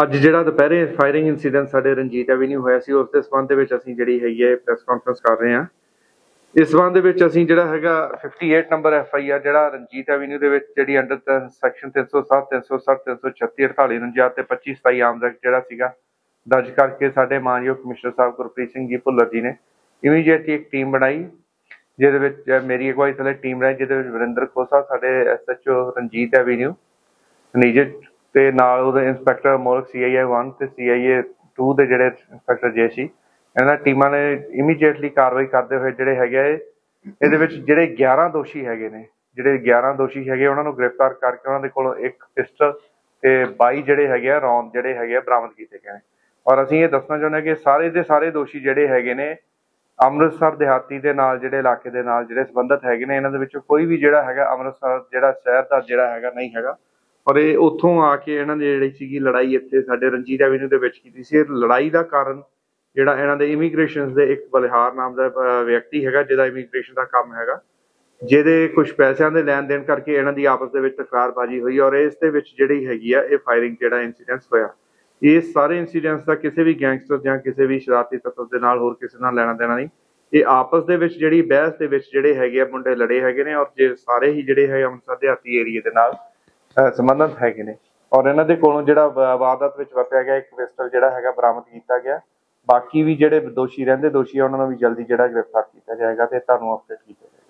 ਅੱਜ ਜਿਹੜਾ ਦੁਪਹਿਰੇ ਫਾਇਰਿੰਗ ਇਨਸੀਡੈਂਟ ਸਾਡੇ ਰਣਜੀਤ ਐਵੀਨਿਊ ਹੋਇਆ ਸੀ, ਉਸ ਦੇ ਸੰਬੰਧ ਦੇ ਵਿੱਚ ਅਸੀਂ ਜਿਹੜੀ ਹੈਗੀ ਹੈ ਪ੍ਰੈਸ ਕਾਨਫਰੰਸ ਕਰ ਰਹੇ ਹਾਂ। ਇਸ ਸੰਬੰਧ ਦੇ ਵਿੱਚ ਅਸੀਂ ਜਿਹੜਾ ਹੈਗਾ 58 ਨੰਬਰ FIR ਜਿਹੜਾ ਰਣਜੀਤ ਐਵੀਨਿਊ ਦੇ ਵਿੱਚ ਜਿਹੜੀ ਅੰਡਰ ਸੈਕਸ਼ਨ 307 360 336 48 49 ਤੇ 25 27 ਆਰਮਜ਼ ਐਕਟ ਜਿਹੜਾ ਸੀਗਾ ਦਰਜ ਕਰਕੇ ਸਾਡੇ ਮਾਨਯੋਗ ਕਮਿਸ਼ਨਰ ਸਾਹਿਬ ਗੁਰਪ੍ਰੀਤ ਸਿੰਘ ਜੀ ਭੁੱਲਰ ਜੀ ਨੇ ਇਮੀਡੀਏਟਲੀ ਇੱਕ ਟੀਮ ਬਣਾਈ, ਜਿਹਦੇ ਵਿੱਚ ਮੇਰੀ ਅਗਵਾਈ ਥੱਲੇ ਟੀਮ ਬਣਾਈ, ਜਿਹਦੇ ਵਿੱਚ ਵਰਿੰਦਰ ਖੋਸਾ ਸਾਡੇ SHO ਰਣਜੀਤ ਐਵੀਨਿਊ ਨਿਜਟ ਤੇ ਨਾਲ ਉਹਦੇ ਇੰਸਪੈਕਟਰ ਮੋਲਕ CIA 1 ਤੇ CIA 2 ਦੇ ਜਿਹੜੇ ਇੰਸਪੈਕਟਰ ਜੇ ਸੀ, ਇਹਨਾਂ ਟੀਮਾਂ ਨੇ ਇਮੀਡੀਏਟਲੀ ਕਾਰਵਾਈ ਕਰਦੇ ਹੋਏ ਜਿਹੜੇ ਹੈਗੇ ਇਹਦੇ ਵਿੱਚ ਜਿਹੜੇ 11 ਦੋਸ਼ੀ ਹੈਗੇ ਨੇ, ਉਹਨਾਂ ਨੂੰ ਗ੍ਰਿਫਤਾਰ ਕਰਕੇ ਉਹਨਾਂ ਦੇ ਕੋਲੋਂ ਇੱਕ ਪਿਸਟਲ ਤੇ 22 ਜਿਹੜੇ ਹੈਗੇ ਰੌਂਦ ਜਿਹੜੇ ਹੈਗੇ ਬਰਾਮਦ ਕੀਤੇ ਗਏ ਨੇ। ਔਰ ਅਸੀਂ ਇਹ ਦੱਸਣਾ ਚਾਹੁੰਦੇ ਹਾਂ ਕਿ ਸਾਰੇ ਦੇ ਸਾਰੇ ਦੋਸ਼ੀ ਜਿਹੜੇ ਹੈਗੇ ਨੇ ਅੰਮ੍ਰਿਤਸਰ ਦਿਹਾਤੀ ਦੇ ਨਾਲ ਜਿਹੜੇ ਇਲਾਕੇ ਦੇ ਨਾਲ ਜਿਹੜੇ ਸੰਬੰਧਿਤ ਹੈਗੇ ਨੇ। ਇਹਨਾਂ ਦੇ ਵਿੱਚੋਂ ਕੋਈ ਵੀ ਜਿਹੜਾ ਹੈਗਾ ਅੰਮ੍ਰਿਤਸਰ ਜਿਹੜਾ ਸ਼ਹਿਰ ਦਾ ਜਿਹੜਾ ਹੈਗਾ ਨਹੀਂ ਹੈਗਾ। ਔਰ ਇਹ ਉੱਥੋਂ ਆ ਕੇ ਇਹਨਾਂ ਦੀ ਜਿਹੜੀ ਸੀਗੀ ਲੜਾਈ ਇੱਥੇ ਸਾਡੇ ਰਣਜੀਤ ਐਵੀਨਿਊ ਦੇ ਵਿੱਚ ਕੀਤੀ ਸੀ। ਇਹ ਲੜਾਈ ਦਾ ਕਾਰਨ ਜਿਹੜਾ ਇਹਨਾਂ ਦੇ ਇਮੀਗ੍ਰੇਸ਼ਨ ਦੇ ਇੱਕ ਬਲਿਹਾਰ ਨਾਮ ਦਾ ਵਿਅਕਤੀ ਹੈਗਾ, ਜਿਹਦਾ ਇਮੀਗ੍ਰੇਸ਼ਨ ਦਾ ਕੰਮ ਹੈਗਾ, ਜਿਹਦੇ ਕੁਝ ਪੈਸਿਆਂ ਦੇ ਲੈਣ ਦੇਣ ਕਰਕੇ ਇਹਨਾਂ ਦੀ ਆਪਸ ਦੇ ਵਿੱਚ ਤਕਰਾਰਬਾਜ਼ੀ ਹੋਈ ਔਰ ਇਸ ਦੇ ਵਿੱਚ ਜਿਹੜੀ ਹੈਗੀ ਆ ਇਹ ਫਾਇਰਿੰਗ ਜਿਹੜਾ ਇੰਸੀਡੈਂਟਸ ਹੋਇਆ। ਇਸ ਸਾਰੇ ਇੰਸੀਡੈਂਟਸ ਦਾ ਕਿਸੇ ਵੀ ਗੈਂਗਸਟਰ ਜਾਂ ਕਿਸੇ ਵੀ ਸ਼ਰਾਰਤੀ ਤੱਤਵ ਦੇ ਨਾਲ ਹੋਰ ਕਿਸੇ ਨਾਲ ਲੈਣਾ ਦੇਣਾ ਨਹੀਂ। ਇਹ ਆਪਸ ਦੇ ਵਿੱਚ ਜਿਹੜੀ ਬਹਿਸ ਦੇ ਵਿੱਚ ਜਿਹੜੇ ਹੈਗੇ ਆ ਮੁੰਡੇ ਲੜੇ ਹੈਗੇ ਨੇ ਔਰ ਜੇ ਸਾਰੇ ਹੀ ਜਿਹੜੇ ਹੈ ਅੰਮ੍ਰਿਤਸਰ ਦਿਹਾਤੀ ਏਰੀਏ ਦੇ ਨਾਲ ਸੰਬੰਧਿਤ ਹੈਗੇ ਨੇ। ਔਰ ਇਹਨਾਂ ਦੇ ਕੋਲੋਂ ਜਿਹੜਾ ਵਾਰਦਾਤ ਵਿੱਚ ਵਰਤਿਆ ਗਿਆ ਇੱਕ ਪਿਸਟਲ ਜਿਹੜਾ ਹੈਗਾ ਬਰਾਮਦ ਕੀਤਾ ਗਿਆ। ਬਾਕੀ ਵੀ ਜਿਹੜੇ ਦੋਸ਼ੀ ਰਹਿੰਦੇ ਦੋਸ਼ੀ ਆ ਉਹਨਾਂ ਨੂੰ ਵੀ ਜਲਦੀ ਜਿਹੜਾ ਗ੍ਰਿਫਤਾਰ ਕੀਤਾ ਜਾਏਗਾ ਤੇ ਤੁਹਾਨੂੰ ਅਪਡੇਟ ਕੀਤਾ ਜਾਏਗਾ।